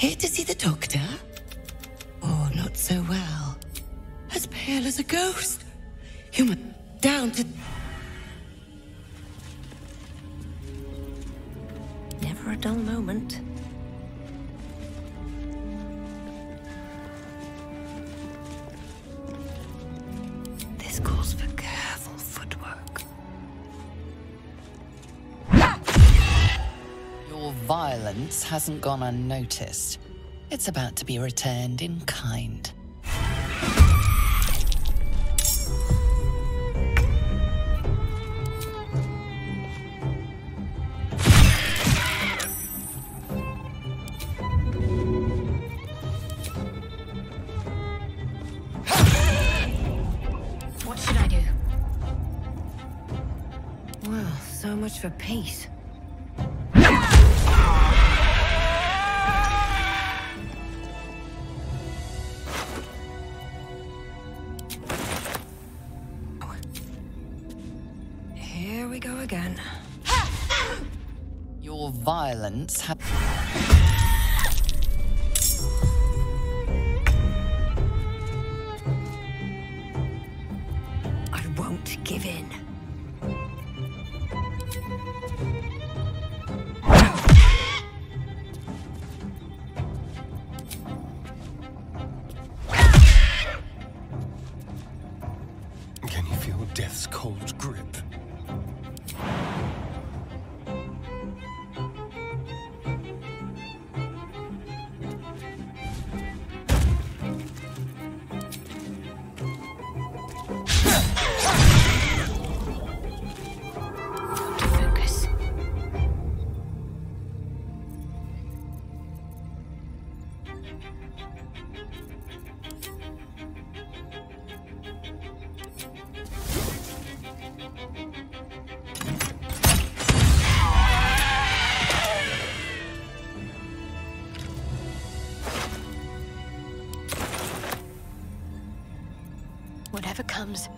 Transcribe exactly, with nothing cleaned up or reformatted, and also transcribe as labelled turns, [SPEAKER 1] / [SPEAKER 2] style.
[SPEAKER 1] Here to see the doctor? Oh, not so well. As pale as a ghost. You must down to...
[SPEAKER 2] Never a dull moment. This calls for careful footwork.
[SPEAKER 3] Your violence hasn't gone unnoticed. It's about to be returned in kind.
[SPEAKER 2] What should I do? Well, so much for peace. Here we go again.
[SPEAKER 3] Your violence has...
[SPEAKER 2] I won't give in.
[SPEAKER 4] Can you feel death's cold grip?
[SPEAKER 2] Focus. Whatever comes,